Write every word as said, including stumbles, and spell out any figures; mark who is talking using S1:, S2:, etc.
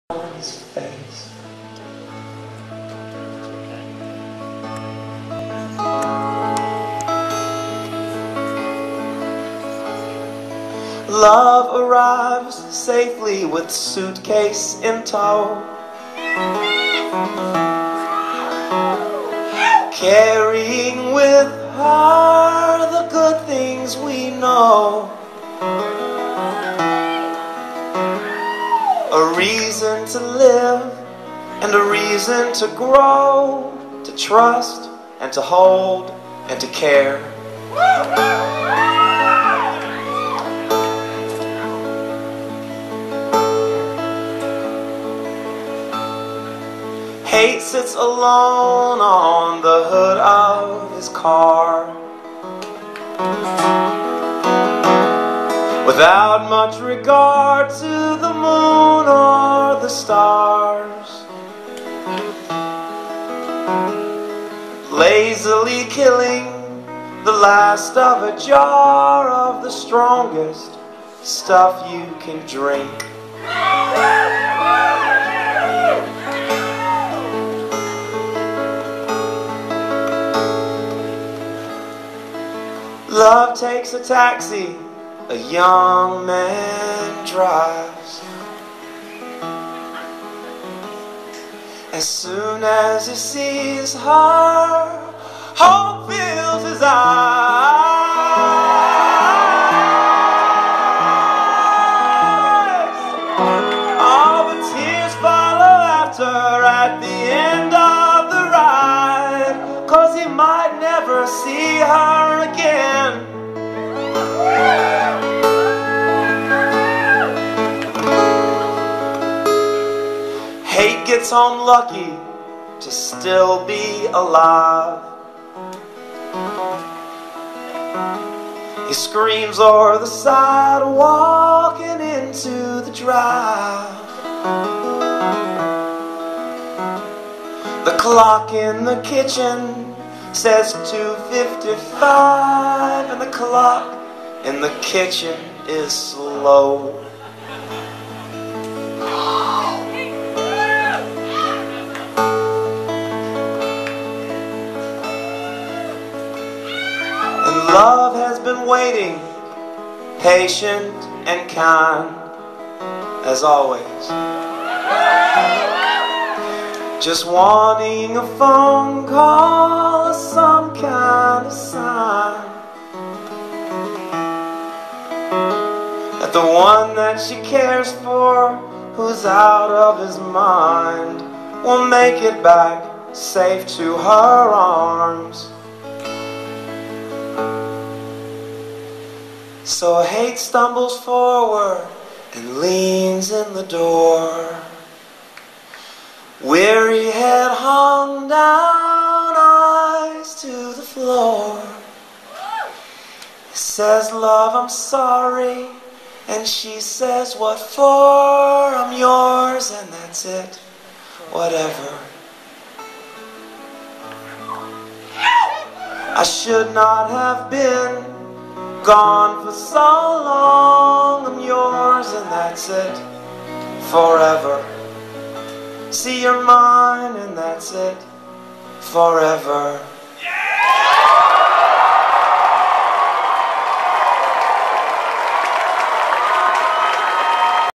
S1: on his face. Love arrives safely with suitcase in tow, carrying with her the good things we know. A reason to live and a reason to grow, to trust and to hold and to care. Hate sits alone on the hood of his car, without much regard to the moon or the stars, lazily killing the last of a jar of the strongest stuff you can drink. Love takes a taxi, a young man drives. As soon as he sees her, hope fills his eyes. All the tears follow after at the end of the ride, 'cause he might never see her again. Hate gets home lucky to still be alive. He screams o'er the side, walking into the drive. The clock in the kitchen says two fifty-five, and the clock in the kitchen is slow. And love has been waiting, patient and kind, as always, just wanting a phone call or some kind of sign that the one that she cares for, who's out of his mind, will make it back safe to her arms. So hate stumbles forward and leans in the door, weary head hung down, eyes to the floor. He says, "Love, I'm sorry," and she says, "What for? I'm yours," and that's it, whatever. I should not have been gone for so long. I'm yours, and that's it, forever. See, you're mine, and that's it, forever.